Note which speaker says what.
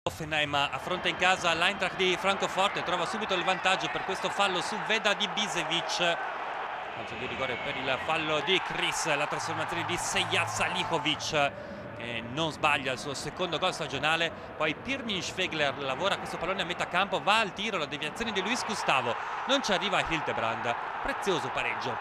Speaker 1: Hoffenheim affronta in casa l'Eintracht di Francoforte e trova subito il vantaggio per questo fallo su Vedad Ibisevic. Calcio di rigore per il fallo di Chris, la trasformazione di Seijat Salihovic che non sbaglia il suo secondo gol stagionale. Poi Pirmin Schwegler lavora questo pallone a metà campo, va al tiro, la deviazione di Luis Gustavo, non ci arriva Hildebrand. Prezioso pareggio